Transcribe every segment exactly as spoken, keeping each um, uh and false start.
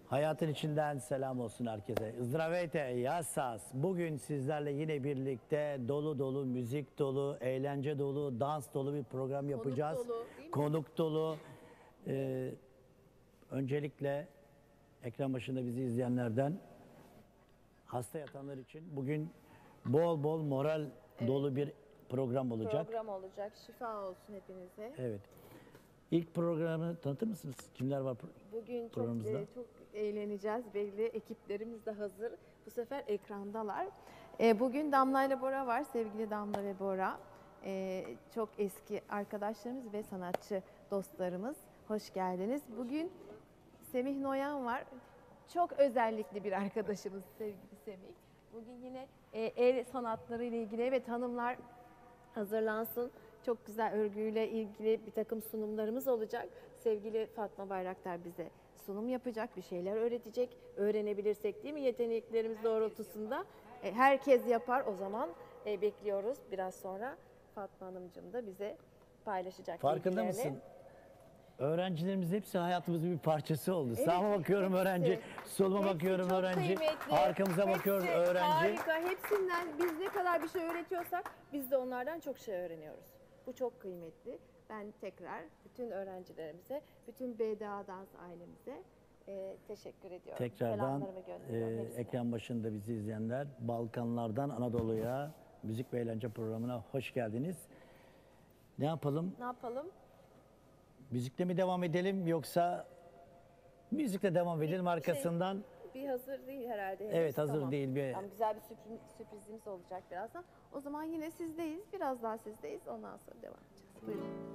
Hayatın içinden selam olsun herkese. Zdraveyte, yassas. Bugün sizlerle yine birlikte dolu dolu, müzik dolu, eğlence dolu, dans dolu bir program yapacağız. Konuk dolu, değil mi? Konuk dolu. Ee, öncelikle ekran başında bizi izleyenlerden hasta yatanlar için bugün bol bol moral dolu bir program olacak. Program olacak. Şifa olsun hepinize. Evet. İlk programı tanıtır mısınız? Kimler var Bugün çok programımızda? e, çok eğleneceğiz. Belli ekiplerimiz de hazır. Bu sefer ekrandalar. E, bugün Damla ile Bora var. Sevgili Damla ve Bora. E, çok eski arkadaşlarımız ve sanatçı dostlarımız. Hoş geldiniz. Bugün Semih Noyan var. Çok özellikli bir arkadaşımız sevgili Semih. Bugün yine e, el sanatları ile ilgili evet hanımlar hazırlansın. Çok güzel örgüyle ilgili bir takım sunumlarımız olacak. Sevgili Fatma Bayraktar bize sunum yapacak, bir şeyler öğretecek. Öğrenebilirsek değil mi yeteneklerimiz doğrultusunda? E, herkes yapar o zaman. E, bekliyoruz biraz sonra Fatma Hanımcığım da bize paylaşacak. Farkında bilgilerini. mısın? Öğrencilerimiz hepsi hayatımızın bir parçası oldu. Evet, Sağıma bakıyorum hepsi. öğrenci, soluma Hepsi bakıyorum çok öğrenci, kıymetli. arkamıza Hepsi bakıyorum öğrenci. Harika. Hepsinden biz ne kadar bir şey öğretiyorsak biz de onlardan çok şey öğreniyoruz. Bu çok kıymetli. Ben tekrar bütün öğrencilerimize, bütün B D A Dans ailemize e, teşekkür ediyorum. Tekrardan Selamlarımı e, gönderiyorum hepsine. ekran başında bizi izleyenler, Balkanlardan Anadolu'ya müzik ve eğlence programına hoş geldiniz. Ne yapalım? Ne yapalım? Müzikle mi devam edelim yoksa müzikle devam edelim arkasından? Bir hazır değil herhalde. henüz. Evet, hazır Tamam. değil. Bir- Tamam, güzel bir sürpriz, sürprizimiz olacak birazdan. O zaman yine sizdeyiz. Biraz daha sizdeyiz. Ondan sonra devam edeceğiz. Buyurun.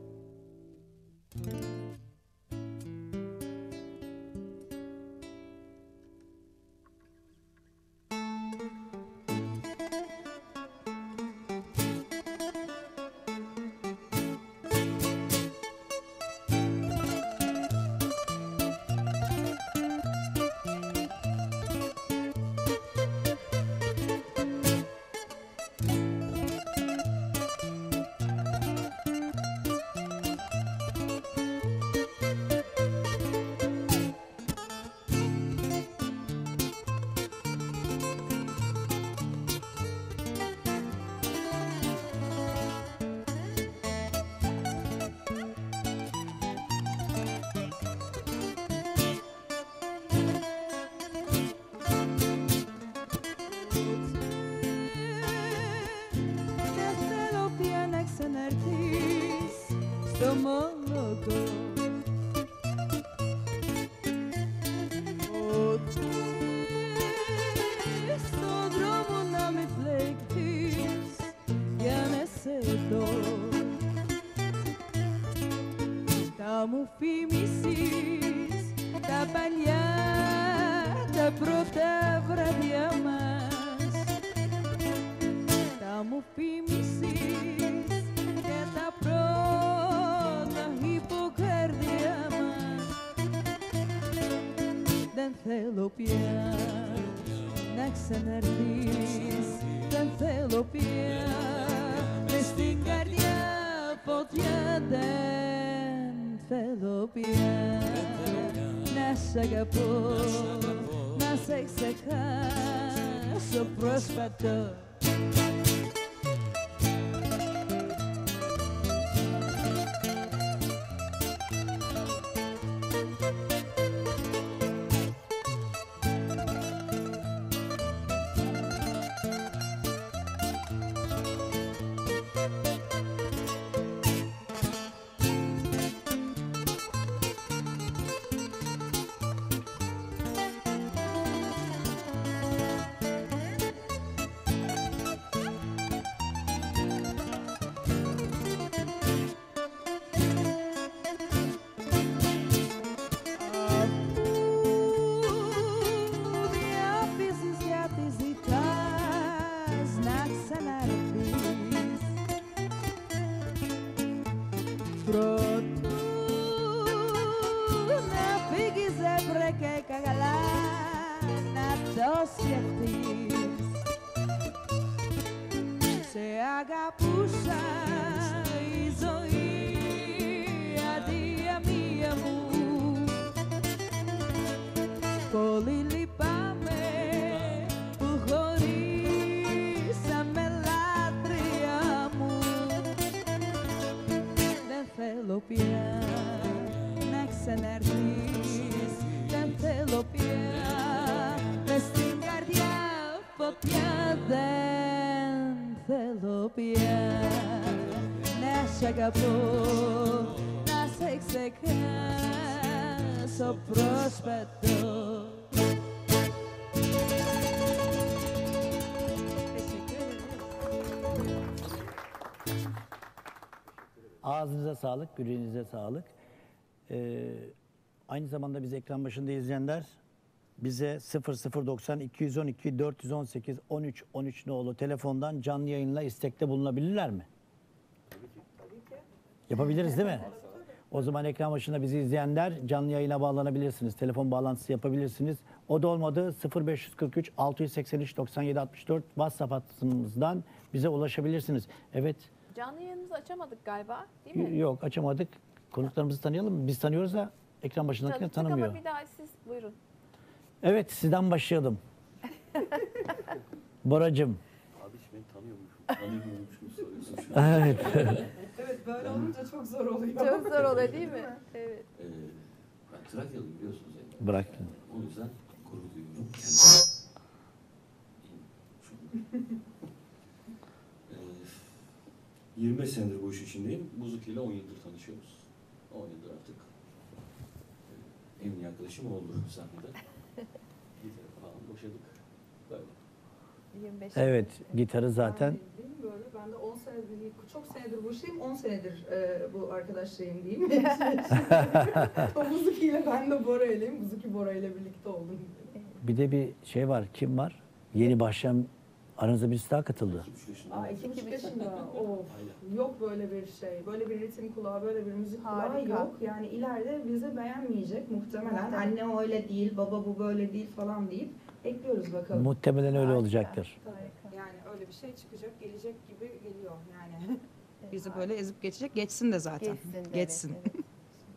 Τα μου φήμισες τα παλιά, τα πρώτα βράδια μας. Τα μου φήμισες και τα πρώτα υποκάρδια μας. Δεν θέλω πια να ξαναρθείς, δεν θέλω πια μες στην καρδιά φωτιά δεν θέλω πια να σ' αγαπώ, να σε ξεχάσω πρόσφατο. Dantelopia nasce agapô, nasce seca, só prospecto. Teşekkür ederiz. Ağzınıza sağlık, yüreğinize sağlık. Ee, aynı zamanda biz ekran başında izleyenler bize sıfır sıfır doksan iki yüz on iki dört yüz on sekiz on üç on üç nolu telefondan canlı yayınla istekte bulunabilirler mi? Yapabiliriz değil mi? O zaman ekran başında bizi izleyenler canlı yayına bağlanabilirsiniz. Telefon bağlantısı yapabilirsiniz. O da olmadı sıfır beş kırk üç altı yüz seksen üç doksan yedi altmış dört WhatsApp hattımızdan bize ulaşabilirsiniz. Evet. Canlı yayınımızı açamadık galiba, değil mi? Yok, açamadık. Konuklarımızı tanıyalım mı? Biz tanıyoruz da ekran başındakiler Tanıttık tanımıyor. ama bir daha siz buyurun. Evet, sizden başlayalım. Boracığım. Abi hiç beni tanıyormuşum. Tanımıyormuşum soruyorsun şu Evet. Evet, böyle olunca çok zor oluyor. Çok zor oluyor değil mi? Evet. Ee, ben Trakyalıyım biliyorsunuz yani. Bıraktın. O yüzden gurur duyuyorum kendime. ee, yirmi beş senedir bu işin içindeyim. Buzuki ile on yıldır tanışıyoruz. on yıldır artık ee, en iyi arkadaşım oldu sahnede. Gitarı falan boşadık. Böyle. yirmi beş. Evet, gitarı zaten. Değil mi böyle? Ben de on senedir, çok senedir bu işteyim, on senedir e, bu arkadaşlarım diyeyim. O Buzuki ile ben de Bora ileyim. Buzuki Bora ile birlikte oldum. Bir de bir şey var. Kim var? Yeni başlayan aranızda birisi daha katıldı. iki üç yaşında. Aa, iki buçuk yaşında. Of, Aynen. yok böyle bir şey. Böyle bir ritim kulağı, böyle bir müzik kulağı Harika. yok. Yani ileride bizi beğenmeyecek muhtemelen. Anne o öyle değil, baba bu böyle değil falan deyip ekliyoruz bakalım. Muhtemelen öyle Harika. olacaktır. Yani öyle bir şey çıkacak, gelecek gibi geliyor yani. Bizi böyle ezip geçecek, geçsin de zaten. Geçsin. de, Geçsin. evet, evet.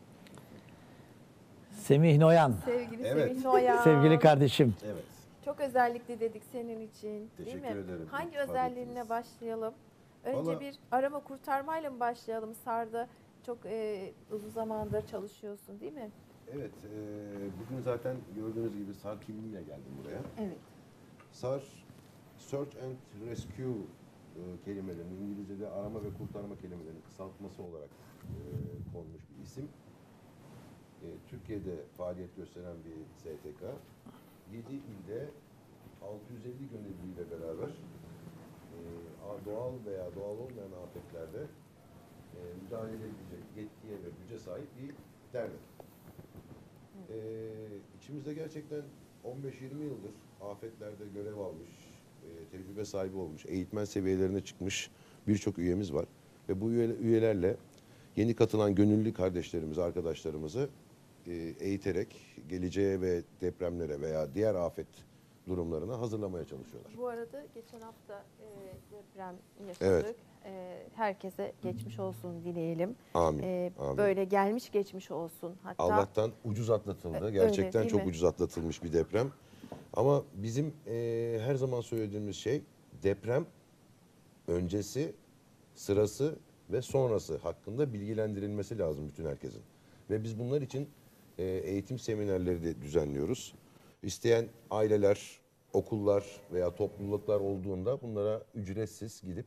Semih Noyan. Sevgili Evet. Semih Noyan. Sevgili kardeşim. Evet. Çok özellikli dedik senin için, değil Teşekkür mi? ederim. Hangi İltifat özelliğinle ettiniz. başlayalım? Önce Vallahi- bir arama kurtarmayla mı başlayalım? Sar'da çok e, uzun zamandır çalışıyorsun, değil mi? Evet, e, bugün zaten gördüğünüz gibi SAR kimliğiyle geldim buraya. Evet. SAR, Search and Rescue e, kelimelerinin İngilizce'de arama ve kurtarma kelimelerinin kısaltması olarak e, konmuş bir isim. E, Türkiye'de faaliyet gösteren bir S T K. yedi ilde altı yüz elli gönüllüyle beraber e, a- doğal veya doğal olmayan afetlerde e, müdahale edilecek yetkiye ve güce sahip bir dernek. E, içimizde gerçekten on beş yirmi yıldır afetlerde görev almış, e, tecrübe sahibi olmuş, eğitmen seviyelerine çıkmış birçok üyemiz var. Ve bu üye- üyelerle yeni katılan gönüllü kardeşlerimizi, arkadaşlarımızı e, eğiterek geleceğe ve depremlere veya diğer afet durumlarına hazırlamaya çalışıyorlar. Bu arada geçen hafta e, deprem yaşadık. Evet. E, herkese geçmiş olsun dileyelim. Amin. E, Amin. Böyle gelmiş geçmiş olsun. Hatta Allah'tan ucuz atlatıldı. Öyle, Gerçekten değil çok mi? ucuz atlatılmış bir deprem. Ama bizim e, her zaman söylediğimiz şey deprem öncesi, sırası ve sonrası hakkında bilgilendirilmesi lazım bütün herkesin. Ve biz bunlar için e, eğitim seminerleri de düzenliyoruz. İsteyen aileler, okullar veya topluluklar olduğunda bunlara ücretsiz gidip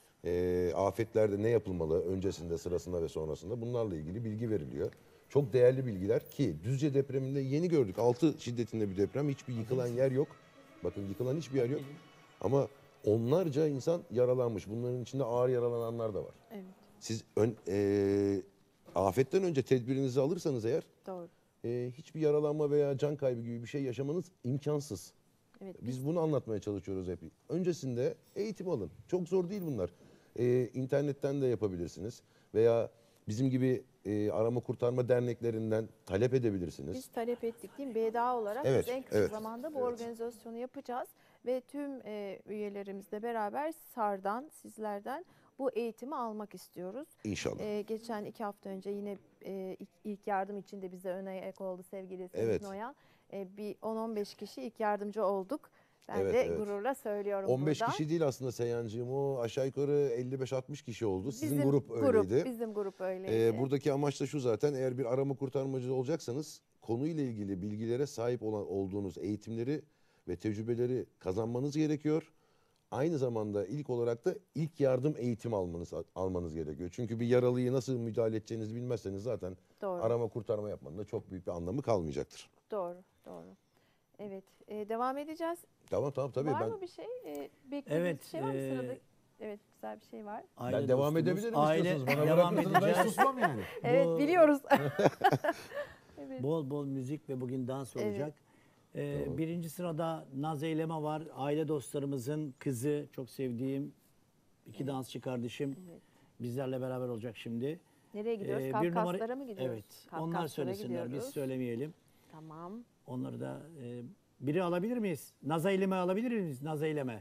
e, afetlerde ne yapılmalı öncesinde, sırasında ve sonrasında bunlarla ilgili bilgi veriliyor. Çok değerli bilgiler ki Düzce depreminde yeni gördük. altı şiddetinde bir deprem. Hiçbir yıkılan yer yok. Bakın yıkılan hiçbir yer yok. Ama onlarca insan yaralanmış. Bunların içinde ağır yaralananlar da var. evet, Siz ön, e, afetten önce tedbirinizi alırsanız eğer doğru. e, hiçbir yaralanma veya can kaybı gibi bir şey yaşamanız imkansız. Evet, Biz bunu anlatmaya çalışıyoruz hep. Öncesinde eğitim alın. Çok zor değil bunlar. Ee, internetten de yapabilirsiniz. Veya bizim gibi e, arama kurtarma derneklerinden talep edebilirsiniz. Biz talep ettik değil mi? B D A olarak Evet, biz en kısa evet, zamanda bu evet. organizasyonu yapacağız. Ve tüm e, üyelerimizle beraber SAR'dan, sizlerden bu eğitimi almak istiyoruz. İnşallah. E, geçen iki hafta önce yine e, ilk- ilk yardım için de bize öne ek oldu sevgili Semih Evet. Noyan. E, bir on on beş kişi ilk yardımcı olduk. Ben Evet, de evet. gururla söylüyorum on beş buradan. kişi değil aslında Seyyancığım. O aşağı yukarı elli beş altmış kişi oldu. Sizin Bizim grup öyleydi. Bizim grup öyleydi. Ee, buradaki amaç da şu zaten. Eğer bir arama kurtarmacı olacaksanız konuyla ilgili bilgilere sahip olan olduğunuz eğitimleri ve tecrübeleri kazanmanız gerekiyor. aynı zamanda ilk olarak da ilk yardım eğitimi almanız almanız gerekiyor. Çünkü bir yaralıyı nasıl müdahale edeceğinizi bilmezseniz zaten Doğru. arama kurtarma yapmanın da çok büyük bir anlamı kalmayacaktır. Doğru, doğru. Evet, e, devam edeceğiz. Tamam tamam tabii var ben mı bir şey? E, beklediğiniz Evet, bir şey var mı e, sırada? Evet, güzel bir şey var. Aile ben devam dostumuz, edebilirim aile- istiyorsanız. Bana devam bırakırsanız ben edeceğiz. susmam yani. Evet, Bu- biliyoruz. Evet. Bol bol müzik ve bugün dans Evet. olacak. Ee, birinci sırada Naz Eyleme var. Aile dostlarımızın kızı. Çok sevdiğim iki dansçı kardeşim. Evet. Bizlerle beraber olacak şimdi. Nereye gidiyoruz? Ee, bir Kafkaslara numara- mı gidiyoruz? Evet. Onlar Kafkaslara söylesinler. Biz gidiyoruz. söylemeyelim. Tamam. Onları da e, biri alabilir miyiz? Naz Eyleme alabilir miyiz? Naz Eyleme.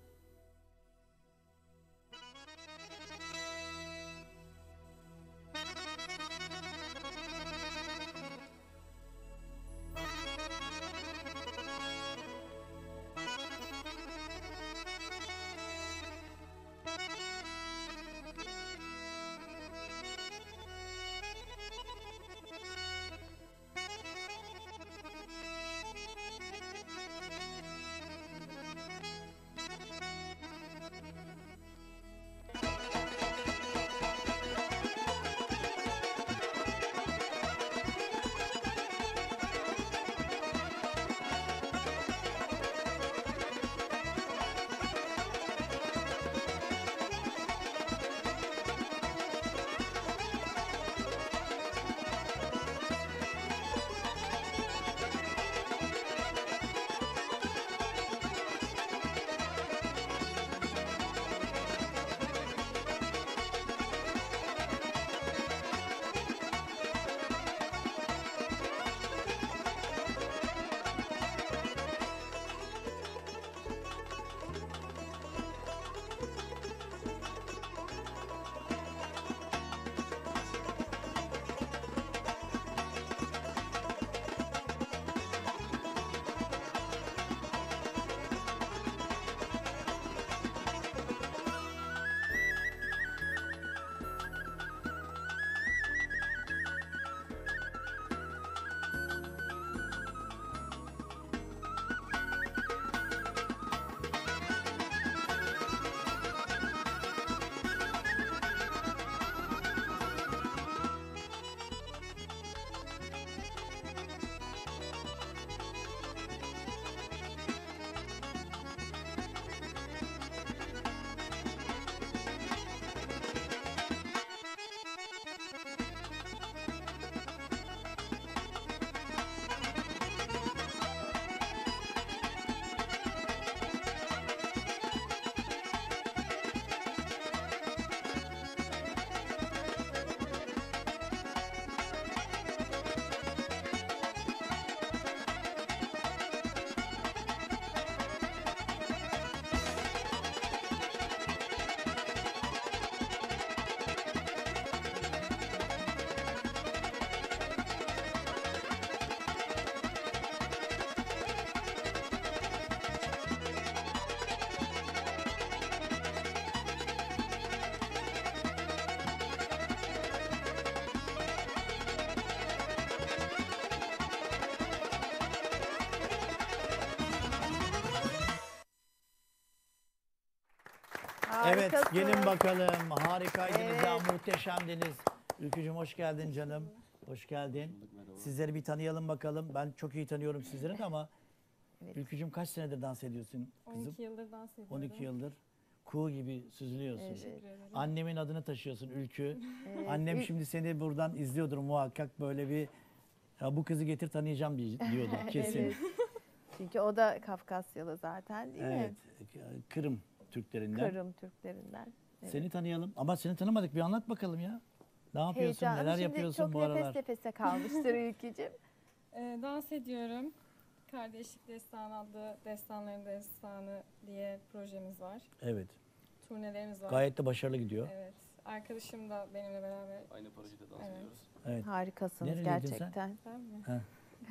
Evet, Harikasın. gelin bakalım. Harikaydınız Evet. ya, muhteşemdiniz. Ülkücüğüm hoş geldin canım. Hoş geldin. Sizleri bir tanıyalım bakalım. Ben çok iyi tanıyorum sizleri de ama Evet. Ülkücüğüm kaç senedir dans ediyorsun kızım? on iki yıldır dans ediyorum. on iki yıldır. Kuğu gibi süzülüyorsun. Evet. Teşekkür ederim. Annemin adını taşıyorsun, Ülkü. Evet. Annem Ül- şimdi seni buradan izliyordur muhakkak, böyle bir ya bu kızı getir tanıyacağım diye- diyordu kesin. Evet. Çünkü o da Kafkasyalı zaten değil Evet, mi? Kırım Türklerinden. Kırım Türklerinden. Evet. Seni tanıyalım. Ama seni tanımadık. Bir anlat bakalım ya. Ne yapıyorsun? Heyecanlı. Neler Şimdi yapıyorsun çok bu nefes aralar? nefese kalmıştır Ülkücüğüm. Ee, dans ediyorum. Kardeşlik Destanı adlı Destanların Destanı diye projemiz var. Evet. Turnelerimiz var. Gayet de başarılı gidiyor. Evet. Arkadaşım da benimle beraber. Aynı projede dans Evet. ediyoruz. Evet. Harikasınız Nereliydin sen? gerçekten. Ben mi? Ha.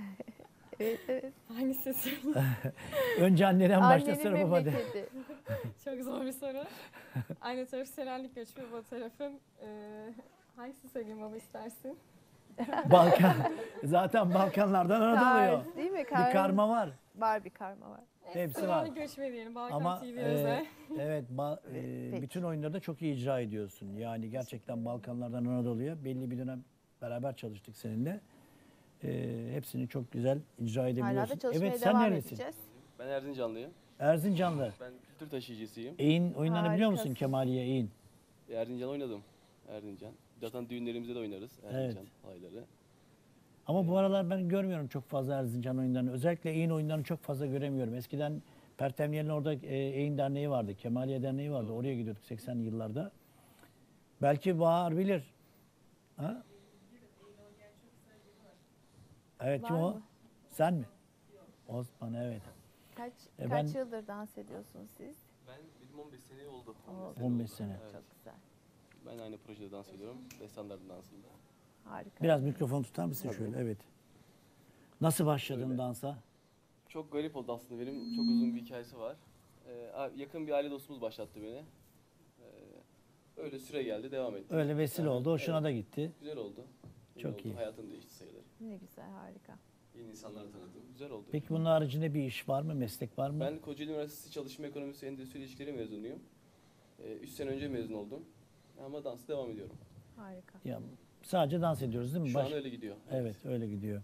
Evet, evet. Hangisi söyleyeyim? Önce anneden başla, Annenin sonra baba de. memleketi. Çok zor bir soru. Aynı taraf Selanik göçmeni, bu tarafım. Ee, hangisi söyleyeyim baba istersin? Balkan. Zaten Balkanlardan Anadolu'ya. Kars, değil mi? Bir karma var. Var bir karma var. Hepsi Sırallık var. göçme diyelim. Balkan Ama T V e, özel. evet ba- e, Peki. bütün oyunları da çok iyi icra ediyorsun. Yani gerçekten Balkanlardan Anadolu'ya belli bir dönem beraber çalıştık seninle. E, hepsini çok güzel icra edebiliyorsun. Hala da çalışmaya Evet, sen devam neredesin? edeceğiz. Ben Erzincanlıyım. Erzincanlı. Ben kültür taşıyıcısıyım. Eğin oyunlarını biliyor musun Harikasın. Kemaliye Eğin? Erzincan oynadım. Erzincan. Zaten düğünlerimizde de oynarız. Erzincan ayları. Ama bu aralar ben görmüyorum çok fazla Erzincan oyunlarını. Özellikle Eğin oyunlarını çok fazla göremiyorum. Eskiden Pertemniye'nin orada e, Eğin Derneği vardı. Kemaliye Derneği vardı. Oraya gidiyorduk seksenli yıllarda. Belki Bahar bilir. Ha? Evet, kim Var o? mı? Sen mi? Osman, evet. Kaç, E, kaç ben- yıldır dans ediyorsunuz siz? Ben benim on beş sene oldu. Oo. on beş sene. Evet. Çok güzel. Ben aynı projede dans ediyorum. Destanlar dansında. Harika. Biraz mikrofon tutar mısın şöyle? Evet. Nasıl başladın Öyle. dansa? Çok garip oldu aslında. Benim çok uzun bir hikayesi var. Ee, a- yakın bir aile dostumuz başlattı beni. Ee, öyle süre geldi, devam etti. Öyle vesile Yani, oldu. Hoşuna evet, da gitti. Güzel oldu. İyi Çok oldu. iyi. Hayatım değişti sayılır. Ne güzel, harika. Yeni insanlar tanıdım. Güzel oldu. Peki bunun haricinde bir iş var mı? Meslek var mı? Ben Kocaeli Üniversitesi Çalışma Ekonomisi Endüstri İlişkileri mezunuyum. Ee, üç sene önce mezun oldum. Ama dansa devam ediyorum. Harika. Ya, sadece dans ediyoruz değil mi? Şu Baş- an öyle gidiyor. Evet, öyle gidiyor.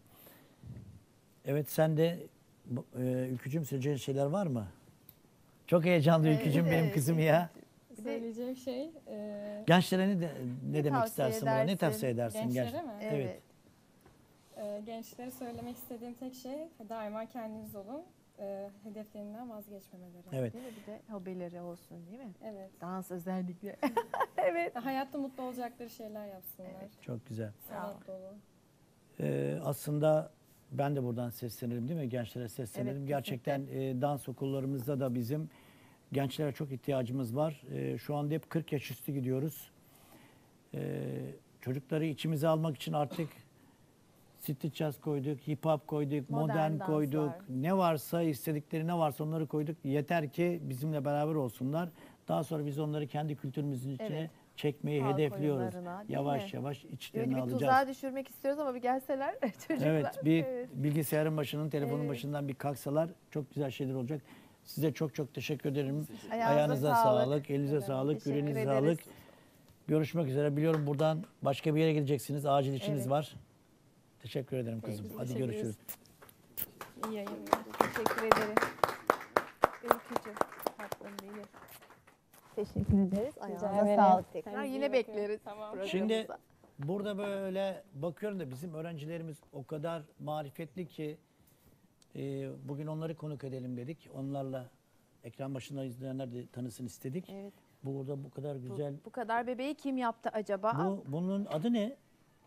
Evet, sen de bu- e, Ülkücüğüm söyleyeceğin şeyler var mı? Çok heyecanlı Evet, Ülkücüğüm benim evet. kızım ya. Bir de Söyleyeceğim şey... E, Gençlere ne, de- ne Ne demek tavsiye istersin buna? Ne edersin? tavsiye edersin? gençlere Genç- mi? Evet. E, gençlere söylemek istediğim tek şey daima kendiniz olun. E, hedeflerinden vazgeçmemeleri. Evet. Değil mi? Bir de hobileri olsun değil mi? Evet. Dans özellikle. evet. Hayatta mutlu olacakları şeyler yapsınlar. Çok güzel. Sanat dolu. Ee, aslında ben de buradan seslenelim değil mi? Gençlere seslenelim. Evet, Gerçekten e, dans okullarımızda da bizim gençlere çok ihtiyacımız var. E, şu anda hep kırk yaş üstü gidiyoruz. E, çocukları içimize almak için artık street jazz koyduk, hip hop koyduk, Modern modern, danslar. koyduk. Ne varsa, istedikleri ne varsa onları koyduk. Yeter ki bizimle beraber olsunlar. Daha sonra biz onları kendi kültürümüzün içine Evet. çekmeyi Halk hedefliyoruz. oyunlarına, değil Yavaş mi? yavaş Öyle içlerini bir alacağız. tuzağa düşürmek istiyoruz ama bir gelseler çocuklar. Evet, bir Evet. bilgisayarın başının, telefonun Evet. başından bir kalksalar çok güzel şeyler olacak. Size çok çok teşekkür ederim. Ayağınıza Ayağınıza sağlık. sağlık, elinize sağlık, Teşekkür yüreğinize ederiz. sağlık. Görüşmek üzere. Biliyorum buradan başka bir yere gideceksiniz. Acil işiniz Evet. var. Teşekkür ederim Peki, kızım. biz Hadi teşekkür görüşürüz. İyi yayınlar. Teşekkür ederim. Ülkücüğüm, tatlım benim. Teşekkür ederiz. Ayağınıza ederim. sağlık tekrar. Kendinize iyi Yine bakın. bekleriz. Tamam. programımıza. Şimdi burada böyle bakıyorum da bizim öğrencilerimiz o kadar marifetli ki e, bugün onları konuk edelim dedik. Onlarla ekran başında izleyenler de tanısın istedik. Evet. Burada bu kadar Bu, güzel. bu kadar bebeği kim yaptı acaba? Bu bunun adı ne?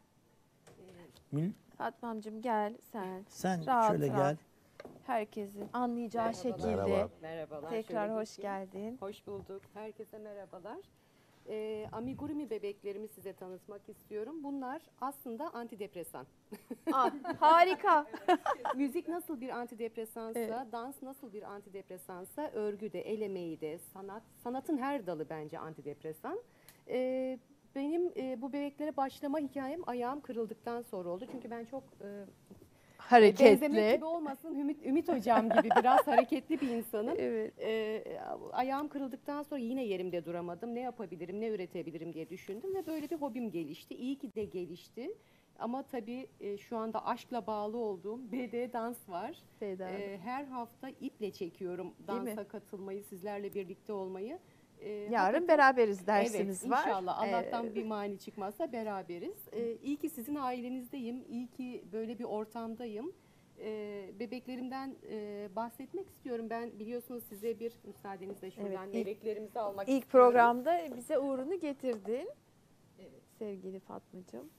Mil- Fatmamcığım gel sen. Sen Rahat şöyle rahat. gel. Herkesin anlayacağı şekilde. Merhaba. Merhabalar. Tekrar şöyle hoş geçeyim. geldin. Hoş bulduk. Herkese merhabalar. Ee, amigurumi bebeklerimi size tanıtmak istiyorum. Bunlar aslında antidepresan. Ah, harika. Müzik nasıl bir antidepresansa, Evet. dans nasıl bir antidepresansa, örgü de, el emeği de, sanat, sanatın her dalı bence antidepresan. Ee, benim e, bu bebeklere başlama hikayem ayağım kırıldıktan sonra oldu. Çünkü ben çok e, benzemek Hareketli. gibi olmasın, Ümit, Ümit hocam gibi biraz hareketli bir insanım. Evet. Ee, ayağım kırıldıktan sonra yine yerimde duramadım. Ne yapabilirim, ne üretebilirim diye düşündüm ve böyle bir hobim gelişti. İyi ki de gelişti. Ama tabii e, şu anda aşkla bağlı olduğum B D dans var. Seda Hanım. Ee, her hafta iple çekiyorum mi? dansa katılmayı, sizlerle birlikte olmayı. Ee, Yarın hakikaten- beraberiz dersiniz evet, var. inşallah Allah'tan Ee, bir mani çıkmazsa beraberiz. Ee, iyi ki sizin ailenizdeyim, iyi ki böyle bir ortamdayım. Ee, bebeklerimden e, bahsetmek istiyorum. Ben biliyorsunuz size bir müsaadenizle şuradan Evet, ilk- meleklerimizi almak İlk istiyorum. programda bize uğrunu getirdin. Evet. Sevgili Fatmacığım.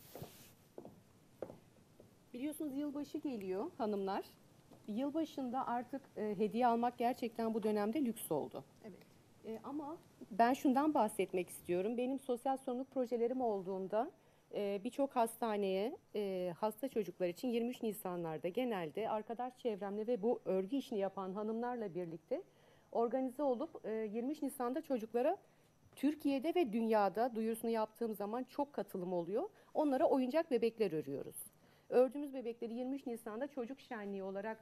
Biliyorsunuz yılbaşı geliyor hanımlar. Yılbaşında artık e, hediye almak gerçekten bu dönemde lüks oldu. Evet. E, ama ben şundan bahsetmek istiyorum. Benim sosyal sorumluluk projelerim olduğunda e, birçok hastaneye e, hasta çocuklar için yirmi üç Nisanlarda genelde arkadaş çevremle ve bu örgü işini yapan hanımlarla birlikte organize olup e, yirmi üç Nisan'da çocuklara Türkiye'de ve dünyada duyurusunu yaptığım zaman çok katılım oluyor. Onlara oyuncak bebekler örüyoruz. Ördüğümüz bebekleri yirmi üç Nisan'da çocuk şenliği olarak da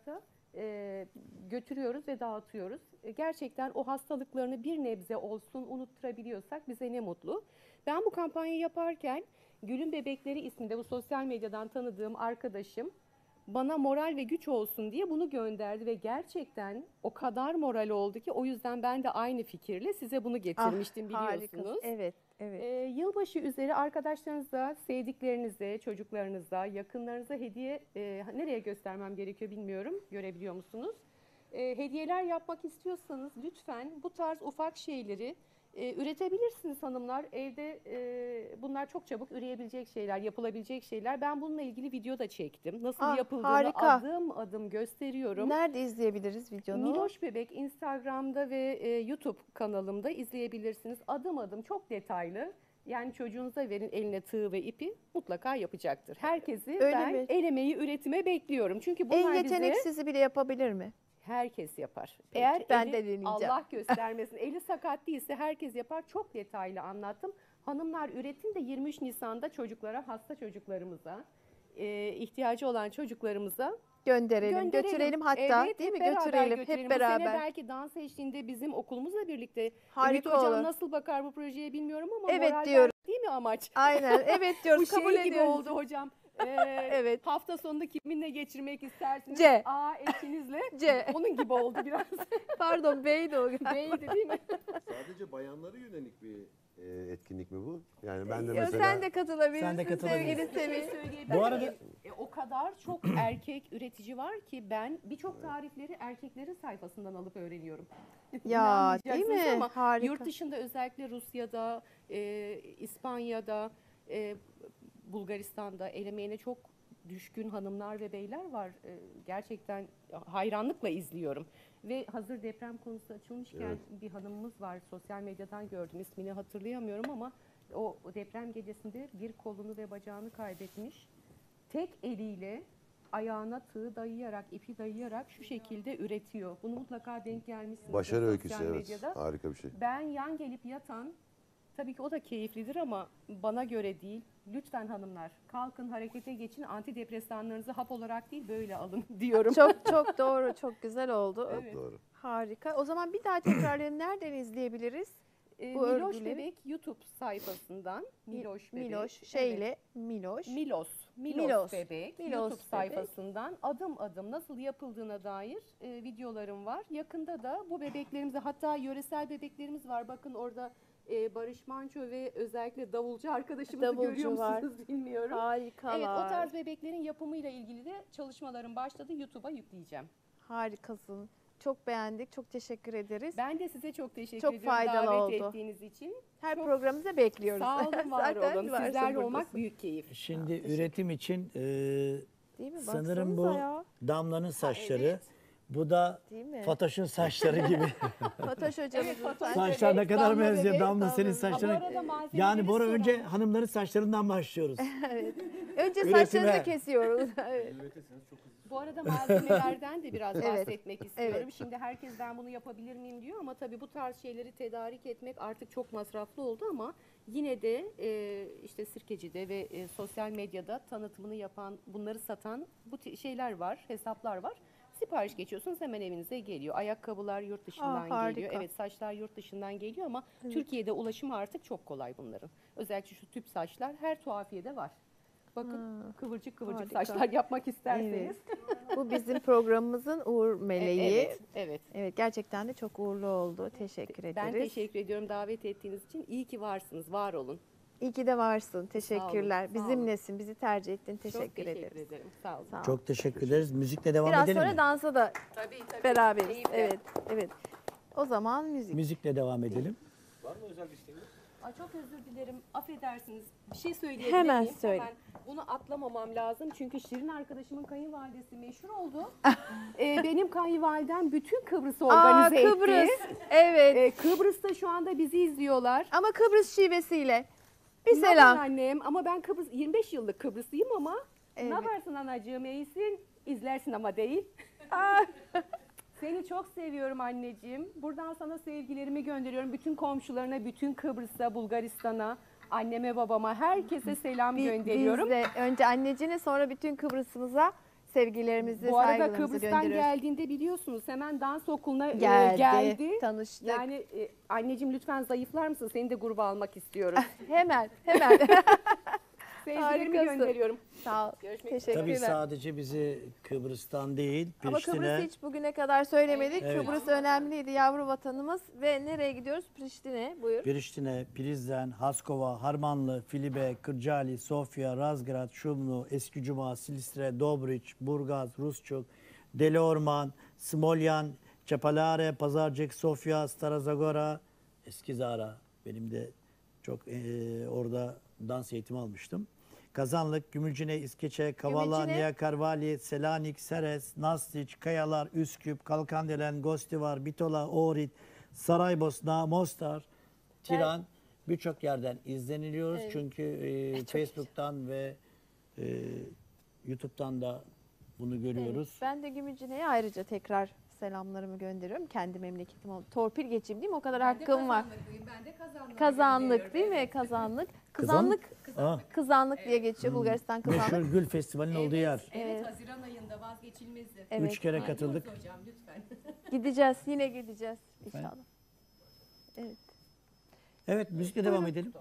e, götürüyoruz ve dağıtıyoruz. E, gerçekten o hastalıklarını bir nebze olsun unutturabiliyorsak bize ne mutlu. Ben bu kampanyayı yaparken Gül'ün Bebekleri isminde bu sosyal medyadan tanıdığım arkadaşım bana moral ve güç olsun diye bunu gönderdi ve gerçekten o kadar moral oldu ki o yüzden ben de aynı fikirle size bunu getirmiştim Ah, biliyorsunuz. harikasın. Evet, evet. Ee, yılbaşı üzeri arkadaşlarınıza, sevdiklerinize, çocuklarınıza, yakınlarınıza hediye e, nereye göstermem gerekiyor bilmiyorum. Görebiliyor musunuz? E, hediyeler yapmak istiyorsanız lütfen bu tarz ufak şeyleri e, üretebilirsiniz hanımlar. Evde e, bunlar çok çabuk üreyebilecek şeyler, yapılabilecek şeyler. Ben bununla ilgili video da çektim. Nasıl Ah, yapıldığını harika. adım adım gösteriyorum. Nerede izleyebiliriz videonu? Miloş Bebek Instagram'da ve e, YouTube kanalımda izleyebilirsiniz. Adım adım çok detaylı. Yani çocuğunuza verin eline tığ ve ipi mutlaka yapacaktır. Herkesi Öyle ben mi? el emeği üretime bekliyorum. Çünkü En bunlar bize yeteneksizi bile yapabilir mi? herkes yapar. Peki, Eğer ben eli de deneyeceğim. Allah göstermesin eli sakat değilse herkes yapar. Çok detaylı anlattım. Hanımlar üretin de yirmi üç Nisan'da çocuklara, hasta çocuklarımıza, e, ihtiyacı olan çocuklarımıza Gönderelim, gönderelim. götürelim hatta Evet, değil mi? hep beraber Götürelim götürelim. hep Bu sene beraber. belki dans eşliğinde bizim okulumuzla birlikte Harika Ümit Hocam olur. nasıl bakar bu projeye bilmiyorum ama Evet moral diyorum. vermek değil mi amaç? Aynen, evet Bu diyoruz, şey kabul gibi ediyoruz. oldu hocam. Ee, Evet. Hafta sonunda kiminle geçirmek istersiniz? C. A eşinizle. C. Onun gibi oldu biraz. Pardon, beydi o. Beydi değil mi? Sadece bayanlara yönelik bir e, etkinlik mi bu? Yani ben de Ya mesela... sen de katılabilirsin Sen de katılabilirsin. sevgili Bir şey Semih. söyleyebilir Bu arada- miyim? E, o kadar çok erkek üretici var ki ben birçok tarifleri erkeklerin sayfasından alıp öğreniyorum. Ya değil İnanmayacaksınız mi? ama Harika. yurt dışında özellikle Rusya'da, e, İspanya'da, e, Bulgaristan'da el emeğine çok düşkün hanımlar ve beyler var. E, gerçekten hayranlıkla izliyorum. Ve hazır deprem konusu açılmışken Evet. bir hanımımız var. Sosyal medyadan gördüm. İsmini hatırlayamıyorum ama o deprem gecesinde bir kolunu ve bacağını kaybetmiş. Tek eliyle ayağına tığ dayayarak, ipi dayayarak şu şekilde üretiyor. Bunu mutlaka denk gelmişsiniz. Başarı öyküsü, sosyal evet. medyada. Harika bir şey. Ben yan gelip yatan, tabii ki o da keyiflidir ama bana göre değil. Lütfen hanımlar kalkın harekete geçin, antidepresanlarınızı hap olarak değil böyle alın diyorum. Çok çok doğru, çok güzel oldu. Evet. Doğru. Harika. O zaman bir daha tekrarlayalım. Nereden izleyebiliriz? Ee, Bu Miloş örgüleri- Bebek YouTube sayfasından Miloş Bebek. Miloş, evet. şeyle Miloş. Milos, Milos, Milos, Bebek Milos YouTube Bebek. sayfasından adım adım nasıl yapıldığına dair e, videolarım var. Yakında da bu bebeklerimize, hatta yöresel bebeklerimiz var. Bakın orada e, Barış Manço ve özellikle davulcu arkadaşımızı Davulcu görüyor var. musunuz bilmiyorum. Harikalar. Evet, o tarz bebeklerin yapımıyla ilgili de çalışmalarım başladı. YouTube'a yükleyeceğim. Harikasın. Çok beğendik. Çok teşekkür ederiz. Ben de size çok teşekkür Çok ediyorum faydalı davet oldu. ettiğiniz için. Her çok programımıza bekliyoruz. Sağ olun, var Zaten olun. varsın, Sizlerle olmak buradasın. büyük keyif. Şimdi teşekkür- üretim için e, Değil mi? sanırım bu Baksanıza ya. Damla'nın saçları. evet. Bu da Değil mi? Fatoş'un saçları gibi. Fatoş hocamızın Fatoş saçları. Saçlar ne kadar Damla benziyor bebek, Damla Damla senin bebek. Ha, bu saçların. arada malzemeleri Yani Bora soralım. önce hanımların saçlarından başlıyoruz. Önce Üretime. saçlarını kesiyoruz. Evet. Üretirseniz çok hızlı. Bu arada malzemelerden de biraz Evet, bahsetmek istiyorum. evet. Şimdi herkes ben bunu yapabilir miyim diyor ama tabii bu tarz şeyleri tedarik etmek artık çok masraflı oldu ama yine de e, işte Sirkeci'de ve e, sosyal medyada tanıtımını yapan, bunları satan bu ti- şeyler var, hesaplar var. Sipariş geçiyorsunuz hemen evinize geliyor. Ayakkabılar yurt dışından Aa, geliyor. harika. Evet, saçlar yurt dışından geliyor ama Türkiye'de ulaşımı artık çok kolay bunların. Özellikle şu tüp saçlar her tuhafiyede var. Bakın kıvırcık kıvırcık harika. saçlar yapmak isterseniz. Bu bizim programımızın uğur meleği. Evet, evet. Evet, gerçekten de çok uğurlu oldu. Teşekkür ederiz. Ben teşekkür ediyorum davet ettiğiniz için. İyi ki varsınız, var olun. İyi ki de varsın. Teşekkürler. sağ olun. Bizimlesin. Bizi tercih ettin. Çok Teşekkür teşekkür ederiz. ederim. Sağ olun. Sağ ol. Çok teşekkür ederiz. Müzikle devam Biraz edelim sonra mi? dansa da Tabii tabii. beraberiz. Keyifle. Evet, evet. O zaman müzik. Müzikle devam edelim. Var mı özel bir isteğiniz? Ay, çok özür dilerim. Affedersiniz. Bir şey söyleyebilir Hemen miyim? söyle. Hemen. Bunu atlamamam lazım. Çünkü Şirin arkadaşımın kayınvalidesi meşhur oldu. Ee, benim kayınvalidem bütün Kıbrıs'ı Aa, organize Kıbrıs. etti. Evet. Ee, Kıbrıs'ta şu anda bizi izliyorlar. Ama Kıbrıs şivesiyle. Bir Ne haber selam. annem? Ama ben Kıbrıs yirmi beş yıllık Kıbrıslıyım ama Evet. ne yaparsın anacığım, iyisin? İzlersin ama değil. Seni çok seviyorum anneciğim. Buradan sana sevgilerimi gönderiyorum. Bütün komşularına, bütün Kıbrıs'a, Bulgaristan'a, anneme, babama, herkese selam Bi- gönderiyorum. Biz de önce annecine sonra bütün Kıbrıs'ımıza sevgilerimizi, Bu arada saygılarımızı Kıbrıs'tan gönderiyoruz. geldiğinde biliyorsunuz hemen dans okuluna e, Geldi, geldi. tanıştık. Yani e, anneciğim lütfen zayıflar mısın? Seni de gruba almak istiyoruz. Hemen, hemen. Sevgilerimi Harikasın. gönderiyorum. Sağ ol. Görüşmek Teşekkürler. Tabii sadece bizi Kıbrıs'tan değil, Ama Kıbrıs'ı Priştine, hiç bugüne kadar söylemedik. Evet. Kıbrıs önemliydi, yavru vatanımız. Ve nereye gidiyoruz? Priştine. Buyur. Priştine, Prizren, Haskova, Harmanlı, Filibe, Kırcaali, Sofya, Razgrad, Şumlu, Eskicuma, Silistre, Dobriç, Burgaz, Rusçuk, Deliorman, Smolyan, Çepalare, Pazarcık, Sofya, Stara Zagora, Eskizara. Benim de çok eee, orada dans eğitimi almıştım. Kazanlık, Gümülcine, İskeçe, Kavala, Gümülcine. Niyakarvali, Selanik, Seres, Nastiç, Kayalar, Üsküp, Kalkandelen, Gostivar, Bitola, Ohrid, Saraybosna, Mostar, Tiran, birçok yerden izleniliyoruz. Evet. Çünkü e, Facebook'tan ve e, YouTube'dan da bunu görüyoruz. Evet, ben de Gümülcine'ye ayrıca tekrar selamlarımı gönderiyorum. Kendi memleketim oldu. Torpil geçeyim değil mi? O kadar hakkım var. Ben de kazandım. Kazanlık değil mi? Kazanlık. Kızanlık. Aa, Kızanlık diye geçiyor Bulgaristan meşhur kızanlık. Gül Festivali'nin olduğu yer. Evet, Haziran ayında vazgeçilmezdi. Evet. Üç kere katıldık. Hocam lütfen. Gideceğiz. Yine gideceğiz inşallah. Evet. Evet, müzikle devam edelim.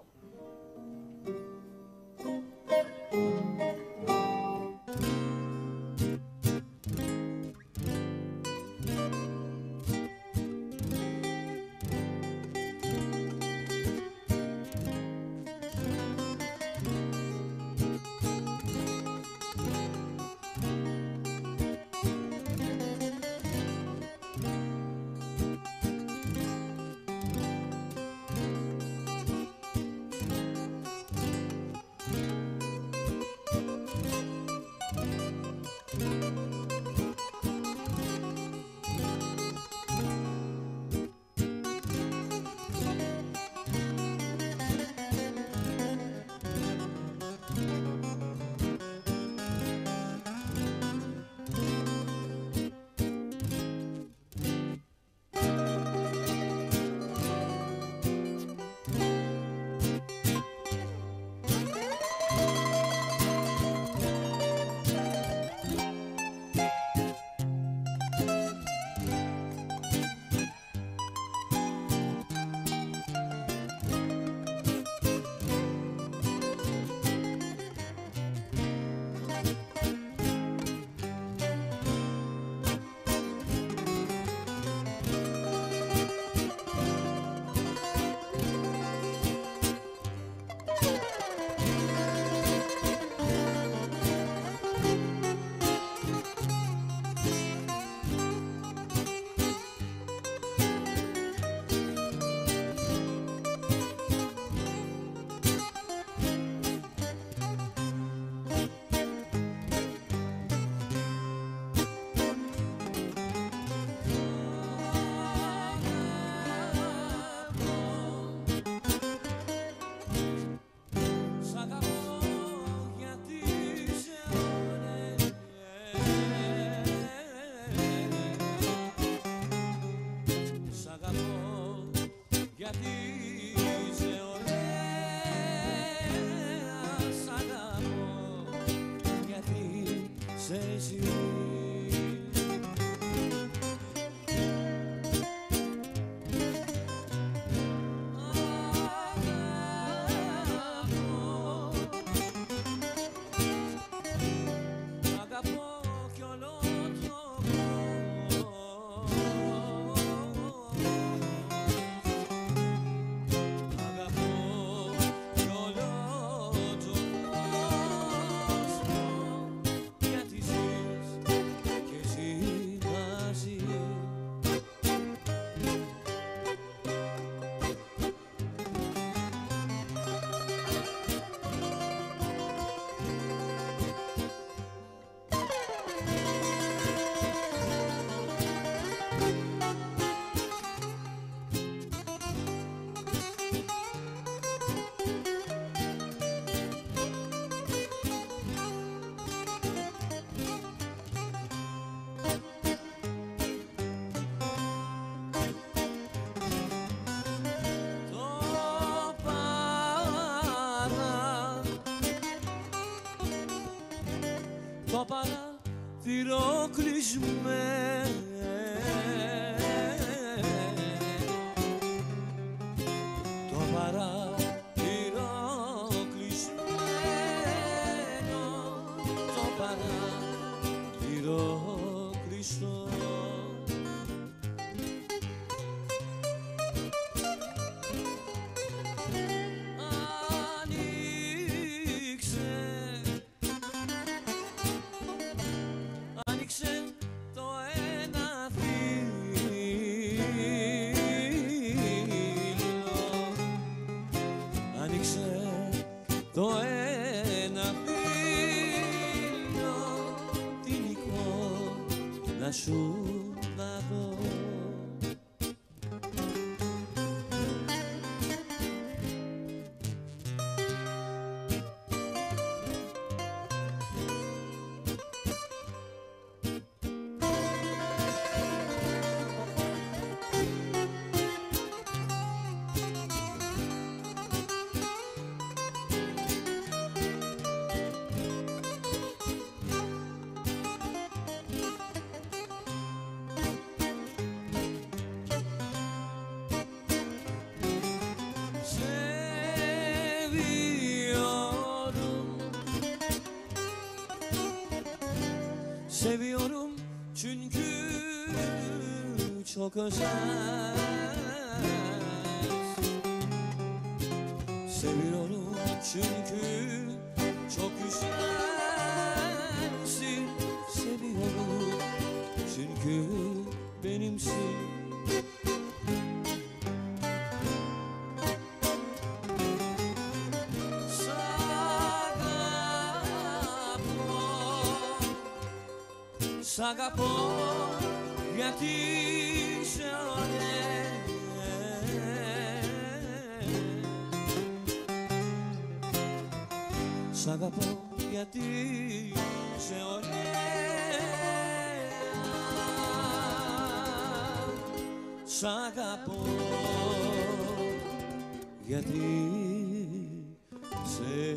Topara το παρακλεισμένο, το παράθυρο κλειστό. Άνοιξε το ένα φύλλο, άνοιξε το ένα φύλλο, την εικόνα σου να δω. Seviyorum çünkü çok özel. Seviyorum çünkü çok güzelsin. Seviyorum çünkü benimsin. Σ' αγαπώ γιατί σε ωραία. Σ' αγαπώ γιατί σε ωραία. Σ' αγαπώ γιατί σε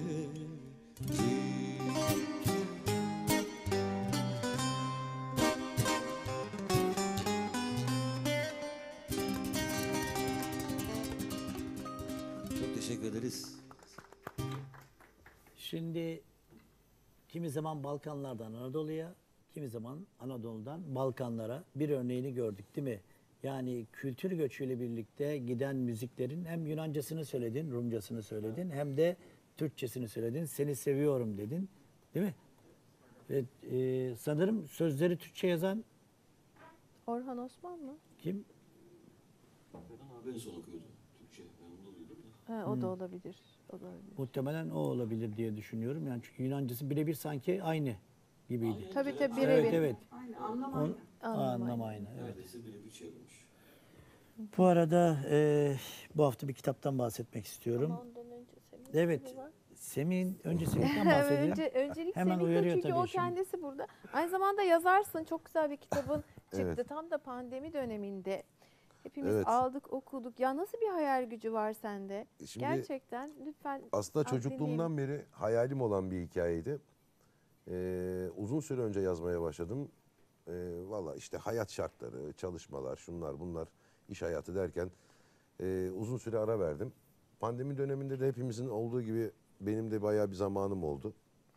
teşekkür ederiz. Şimdi kimi zaman Balkanlardan Anadolu'ya, kimi zaman Anadolu'dan Balkanlara bir örneğini gördük değil mi? Yani kültür göçüyle birlikte giden müziklerin hem Yunancasını söyledin, Rumcasını söyledin, hem de Türkçesini söyledin. Seni seviyorum dedin, değil mi? Ve e, sanırım sözleri Türkçe yazan Orhan Osman mı? kim? Neden abi en son okuyordu Türkçe? Ben onu da duydum da. Ha, o da olabilir. O da olabilir. Muhtemelen o olabilir diye düşünüyorum. Yani çünkü Yunancası birebir sanki aynı gibiydi. Tabii tabii Evet, birebir. evet. Aynı anlam On, aynı. Anlam anlam aynı. aynı. Evet. Neredeyse birebir çevirmiş. Bu arada e, bu hafta bir kitaptan bahsetmek istiyorum. Ondan önce Semih Evet. var. Semih'in önce Semih'ten bahsedeceğim. Önce, öncelik Hemen Semih'te uyarıyor çünkü tabii o şimdi. kendisi burada. Aynı zamanda yazarsın. Çok güzel bir kitabın çıktı. Evet. Tam da pandemi döneminde. Hepimiz Evet. aldık, okuduk. Ya nasıl bir hayal gücü var sende? Şimdi Gerçekten lütfen aslında az çocukluğumdan beri hayalim olan bir hikayeydi. Ee, uzun süre önce yazmaya başladım. Ee, Valla işte hayat şartları, çalışmalar, şunlar bunlar, iş hayatı derken e, uzun süre ara verdim. Pandemi döneminde de hepimizin olduğu gibi benim de bayağı bir zamanım oldu.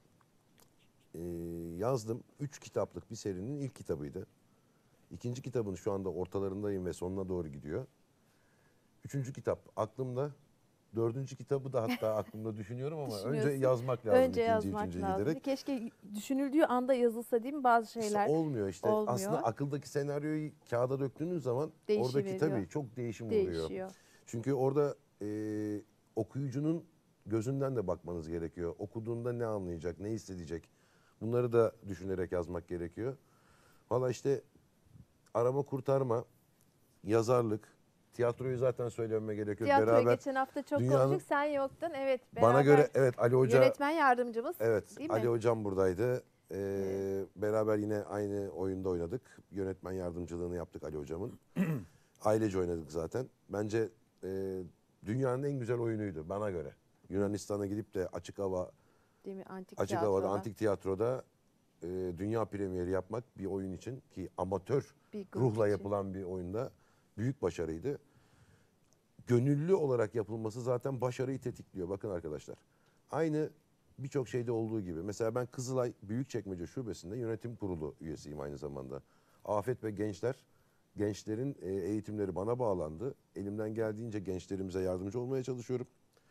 Ee, yazdım. Üç kitaplık bir serinin ilk kitabıydı. İkinci kitabın şu anda ortalarındayım ve sonuna doğru gidiyor. Üçüncü kitap aklımda. Dördüncü kitabı da hatta aklımda düşünüyorum ama önce Düşünüyorsun. yazmak lazım. önce ikinci, yazmak üçüncü lazım. giderek. Keşke düşünüldüğü anda yazılsa değil mi bazı İşte şeyler? olmuyor işte. olmuyor. Aslında akıldaki senaryoyu kağıda döktüğünüz zaman oradaki Değişiveriyor. tabii çok değişim oluyor. Değişiyor. Çünkü orada e, okuyucunun gözünden de bakmanız gerekiyor. Okuduğunda ne anlayacak, ne hissedecek? Bunları da düşünerek yazmak gerekiyor. Valla işte arama kurtarma, yazarlık, tiyatroyu zaten söylememe gerekiyor. Tiyatroyu Beraber geçen hafta çok dünyanın- konuştuk. Sen yoktun. Evet. bana beraber göre evet Ali Hoca, yönetmen yardımcımız. evet değil mi? Ali Hocam buradaydı. Ee, Beraber yine aynı oyunda oynadık. Yönetmen yardımcılığını yaptık Ali Hocam'ın. Ailece oynadık zaten. Bence e, dünyanın en güzel oyunuydu bana göre. Yunanistan'a gidip de açık hava, Değil mi? Antik açık tiyatroda. havada, antik tiyatroda e, dünya premieri yapmak bir oyun için, ki amatör Bir grup ruhla için. yapılan bir oyunda büyük başarıydı. Gönüllü olarak yapılması zaten başarıyı tetikliyor. Bakın arkadaşlar. Aynı birçok şeyde olduğu gibi. Mesela ben Kızılay Büyükçekmece Şubesi'nde yönetim kurulu üyesiyim aynı zamanda. Afet ve gençler, gençlerin e, eğitimleri bana bağlandı. Elimden geldiğince gençlerimize yardımcı olmaya çalışıyorum.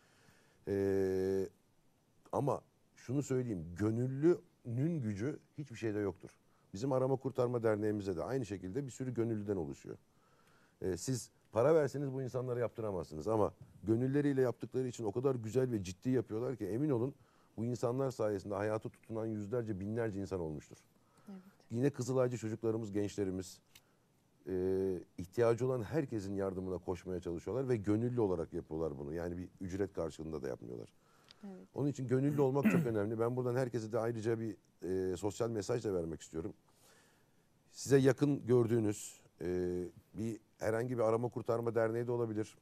Ee, ama şunu söyleyeyim, gönüllünün gücü hiçbir şeyde yoktur. Bizim Arama Kurtarma Derneğimizde de aynı şekilde bir sürü gönüllüden oluşuyor. Ee, siz para verseniz bu insanlara yaptıramazsınız ama gönülleriyle yaptıkları için o kadar güzel ve ciddi yapıyorlar ki emin olun bu insanlar sayesinde hayatı tutunan yüzlerce, binlerce insan olmuştur. Evet. Yine Kızılaycı çocuklarımız, gençlerimiz e, ihtiyacı olan herkesin yardımına koşmaya çalışıyorlar ve gönüllü olarak yapıyorlar bunu. Yani bir ücret karşılığında da yapmıyorlar. Evet. Onun için gönüllü olmak çok önemli. Ben buradan herkese de ayrıca bir e, sosyal mesaj da vermek istiyorum. Size yakın gördüğünüz e, bir herhangi bir arama kurtarma derneği de olabilir.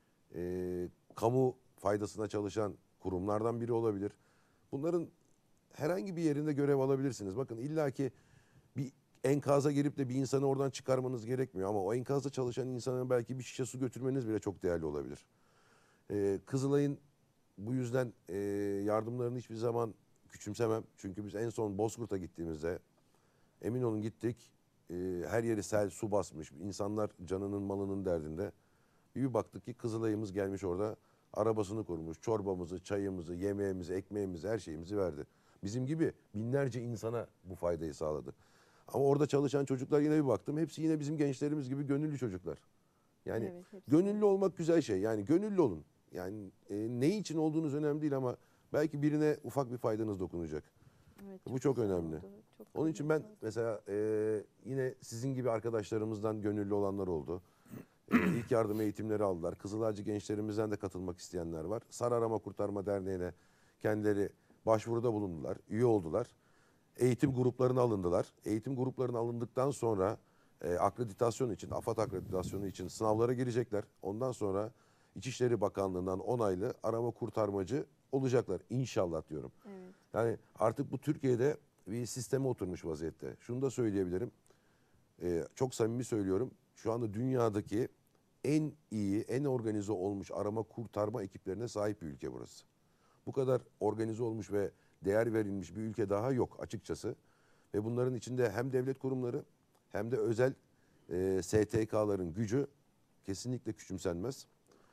E, kamu faydasına çalışan kurumlardan biri olabilir. Bunların herhangi bir yerinde görev alabilirsiniz. Bakın illaki bir enkaza girip de bir insanı oradan çıkarmanız gerekmiyor. Ama o enkazda çalışan insana belki bir şişe su götürmeniz bile çok değerli olabilir. E, Kızılay'ın bu yüzden e, yardımlarını hiçbir zaman küçümsemem. Çünkü biz en son Bozkurt'a gittiğimizde emin olun gittik. E, her yeri sel, su basmış. İnsanlar canının malının derdinde. Bir baktık ki Kızılay'ımız gelmiş orada. Arabasını kurmuş. Çorbamızı, çayımızı, yemeğimizi, ekmeğimizi, her şeyimizi verdi. Bizim gibi binlerce insana bu faydayı sağladı. Ama orada çalışan çocuklar yine bir baktım. Hepsi yine bizim gençlerimiz gibi gönüllü çocuklar. Yani Evet, hepsi. gönüllü olmak güzel şey. Yani gönüllü olun. Yani e, ne için olduğunuz önemli değil ama belki birine ufak bir faydanız dokunacak. Evet, Bu çok güzel önemli. oldu. Çok Onun için ben kıymetli oldu. mesela e, yine sizin gibi arkadaşlarımızdan gönüllü olanlar oldu. E, ilk yardım eğitimleri aldılar. Kızılaycı gençlerimizden de katılmak isteyenler var. Sarı Arama Kurtarma Derneği'ne kendileri başvuruda bulundular, üye oldular. Eğitim gruplarına alındılar. Eğitim gruplarına alındıktan sonra e, akreditasyon için, AFAD akreditasyonu için sınavlara girecekler. Ondan sonra İçişleri Bakanlığı'ndan onaylı arama kurtarmacı olacaklar inşallah diyorum. Evet. Yani artık bu Türkiye'de bir sisteme oturmuş vaziyette. Şunu da söyleyebilirim. Ee, çok samimi söylüyorum. Şu anda dünyadaki en iyi, en organize olmuş arama kurtarma ekiplerine sahip bir ülke burası. Bu kadar organize olmuş ve değer verilmiş bir ülke daha yok açıkçası. Ve bunların içinde hem devlet kurumları hem de özel e, S T K'ların gücü kesinlikle küçümsenmez.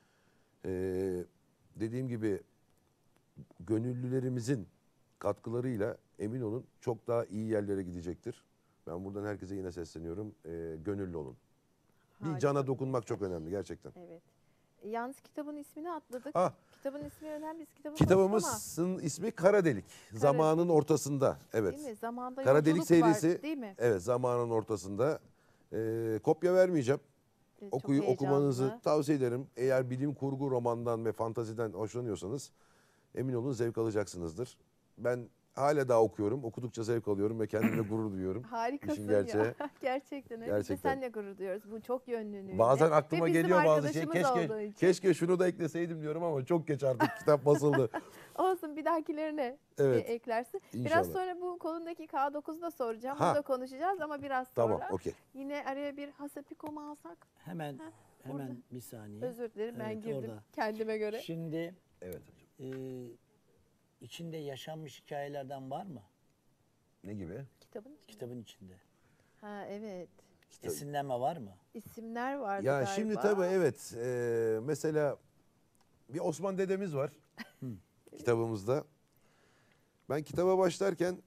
Ee, dediğim gibi gönüllülerimizin katkılarıyla emin olun çok daha iyi yerlere gidecektir. Ben buradan herkese yine sesleniyorum. Ee, gönüllü olun. Bir Harika cana bir dokunmak mesaj. çok önemli gerçekten. Evet. Yalnız kitabın ismini atladık. Ah, Kitabın ismi önemli. Biz kitabı kitabımızın ismi Kara Delik. Zamanın ortasında. Evet. Değil mi? Zamanda Kara Delik yolculuk serisi. var, değil mi? Evet, zamanın ortasında. Ee, kopya vermeyeceğim. Ee, çok Okuyu okumanızı heyecanlı. tavsiye ederim. Eğer bilim kurgu romandan ve fantaziden hoşlanıyorsanız emin olun zevk alacaksınızdır. Ben hala daha okuyorum. Okudukça zevk alıyorum ve kendimle gurur duyuyorum. Harikasın İşin gerçeği. ya. Gerçekten. Evet. Biz de Gerçekten. seninle gurur duyuyoruz. Bu çok yönlülüğüyle. Bazen Ve aklıma bizim geliyor bazı şey. arkadaşımız olduğu Keşke için. keşke şunu da ekleseydim diyorum ama çok geç artık kitap basıldı. Olsun, bir dahakilerine Evet. e, eklersin. Biraz İnşallah. sonra bu konudaki K dokuz'u da soracağım. Ha. Bunu da konuşacağız ama biraz sonra. Tamam, okey. Yine araya bir Hasapiko mu alsak? Hemen Heh, hemen orada. bir saniye. Özür dilerim, ben Evet, girdim orada. kendime göre. Şimdi Evet hocam. e, içinde yaşanmış hikayelerden var mı? Ne gibi? Kitabın içinde. Kitabın içinde. Ha, evet. Esinlenme var mı? İsimler vardı Ya galiba. şimdi tabii evet. e, mesela bir Osman dedemiz var kitabımızda. Ben kitaba başlarken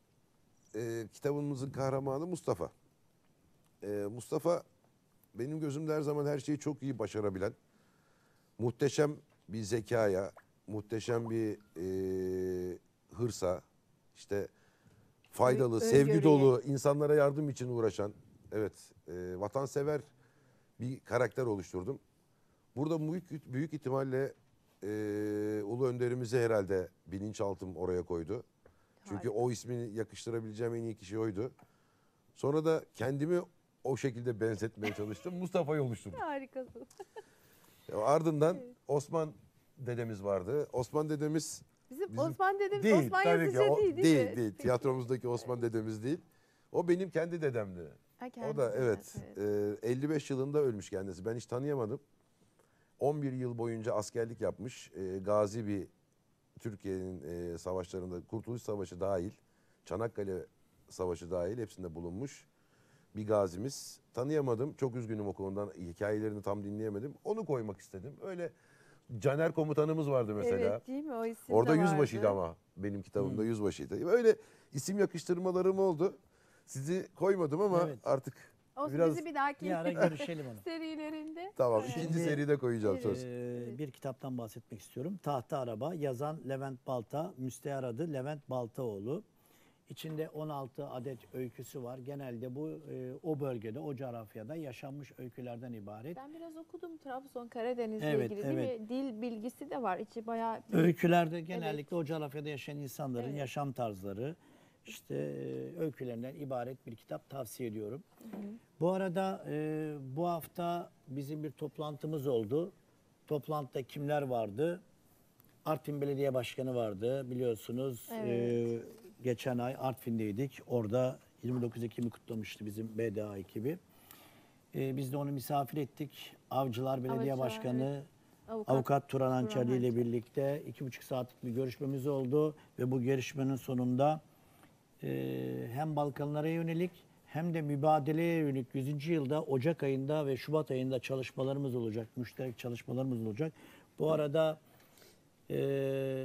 e, kitabımızın kahramanı Mustafa. E, Mustafa benim gözümde her zaman her şeyi çok iyi başarabilen, muhteşem bir zekaya, muhteşem bir e, hırsa, işte faydalı, Ö- sevgi öngörüye. dolu, insanlara yardım için uğraşan, evet, e, vatansever bir karakter oluşturdum. Burada büyük, büyük ihtimalle e, Ulu Önderimizi herhalde bilinçaltım oraya koydu. Çünkü Harika. o ismini yakıştırabileceğim en iyi kişi oydu. Sonra da kendimi o şekilde benzetmeye çalıştım. Mustafa'yı oluşturdum. Harikasın. Ya ardından Osman dedemiz vardı. Osman dedemiz Bizim, Bizim- Osman dedemiz Değil, Osman tabii Yazıcı ki. O- değil değil, değil, mi? değil. Tiyatromuzdaki Osman dedemiz değil. O benim kendi dedemdi. Ha, O kendisi, da evet, e, elli beş yılında ölmüş kendisi. Ben hiç tanıyamadım. on bir yıl boyunca askerlik yapmış. E, gazi bir Türkiye'nin e, savaşlarında, Kurtuluş Savaşı dahil, Çanakkale Savaşı dahil hepsinde bulunmuş bir gazimiz. Tanıyamadım. Çok üzgünüm o konudan. Hikayelerini tam dinleyemedim. Onu koymak istedim. Öyle Caner komutanımız vardı mesela. Evet değil mi? O isim Orada de yüzbaşıydı vardı. ama. Benim kitabımda yüzbaşıydı. Böyle isim yakıştırmalarım oldu. Sizi koymadım ama Evet. artık Olsun, biraz... bizi bir dahaki Bir ara görüşelim onu. serilerinde. Tamam, Evet. ikinci Şimdi- seride koyacağım Evet. söz. Ee, bir kitaptan bahsetmek istiyorum. Tahta Araba, yazan Levent Balta, müstehar adı Levent Baltaoğlu. İçinde on altı adet öyküsü var. Genelde bu e, o bölgede, o coğrafyada yaşanmış öykülerden ibaret. Ben biraz okudum Trabzon, Karadeniz'le Evet, ilgili evet. değil mi? Dil bilgisi de var. İçi bayağı... Öykülerde genellikle o coğrafyada yaşayan insanların Evet. yaşam tarzları, işte e, öykülerinden ibaret bir kitap tavsiye ediyorum. Bu arada e, bu hafta bizim bir toplantımız oldu. Toplantıda kimler vardı? Artvin Belediye Başkanı vardı biliyorsunuz. Evet. E, geçen ay Artvin'deydik. Orada yirmi dokuz Ekim'i kutlamıştı bizim B D A ekibi. E, biz de onu misafir ettik. Avcılar Belediye Avcılar, Başkanı Avukat, Avukat Turan Turan Hançerli ile Hançerli. birlikte iki buçuk saatlik bir görüşmemiz oldu ve bu görüşmenin sonunda e, hem Balkanlara yönelik hem de mübadeleye yönelik yüzüncü yılda Ocak ayında ve Şubat ayında çalışmalarımız olacak, müşterek çalışmalarımız olacak. Bu arada e,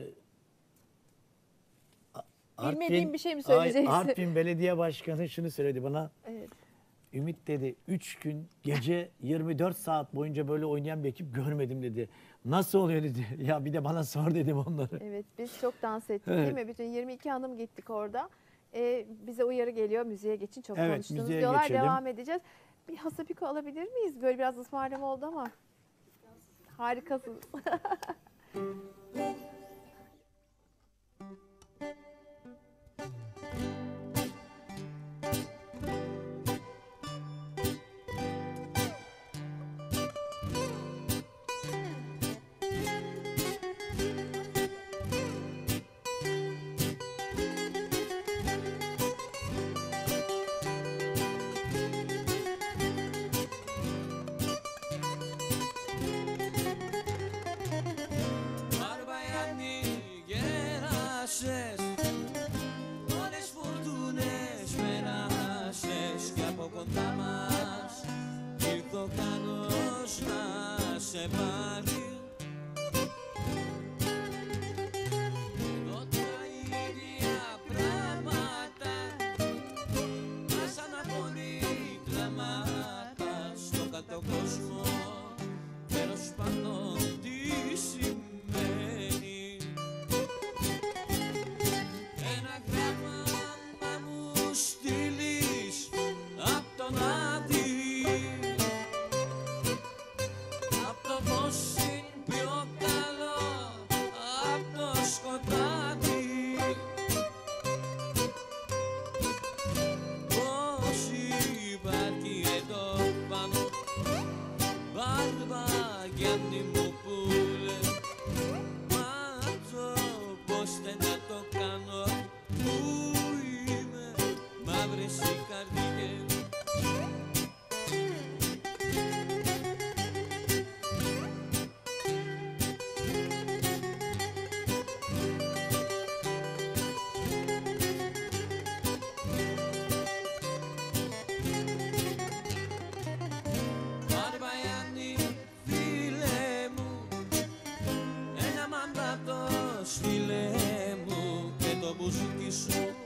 Bilmediğim bir şey mi Ay- söyleyeceksin? Artvin Belediye Başkanı şunu söyledi bana. Evet. Ümit dedi üç gün gece yirmi dört saat boyunca böyle oynayan bir ekip görmedim dedi. Nasıl oluyor dedi. Ya bir de bana sor dedim onları. Evet, biz çok dans ettik Evet. değil mi? Bütün yirmi iki hanım gittik orada. Ee, bize uyarı geliyor, müziğe geçin, çok Evet, konuştunuz müziğe diyorlar. geçelim. Devam edeceğiz. Bir hasapiko alabilir miyiz? Böyle biraz ısmarlama oldu ama. Harikasınız. Barbayani γέρασες, όλες φορτούνες περάσες και από κοντά μας ήρθε ο Κάνος να σε πάρει. Εδώ τα ίδια πράγματα, μας αναπονεί κλαμάτα στο κάτω κόσμο, τέλος πάντων τι σημαίνει. Ένα γράμμα να μου στείλεις απ' τον Άδη, απ' το φως είναι πιο καλό απ' το σκοτάδι. Πώς υπάρχει εδώ πάνω Μπαρμπαγιάννη μου πουλε, μάθω πως δεν θα το κάνω. Πού είμαι, μαύρες οι καρδιές. Μπαρμπαγιάννη φίλε μου, ένα μαντάτο στείλε μου και το μπουζούκι σου